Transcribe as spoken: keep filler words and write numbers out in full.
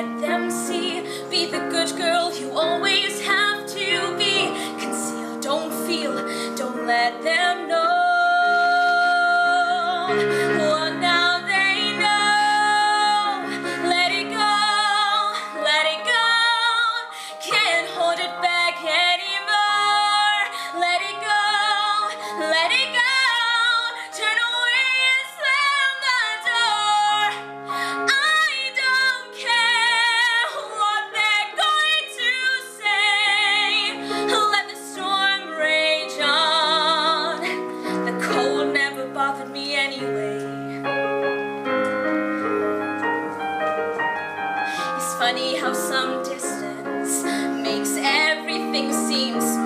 let them see. Be the good girl you always have to be. Conceal, don't feel, don't let them know. Well, now they know. Let it go, let it go. Can't hold it back anymore. Let it go, let it go. Turn away and slam the door. I don't care what they're going to say. Let the storm rage on. The cold never bothered me anyway. It's funny how some distance makes everything seem small.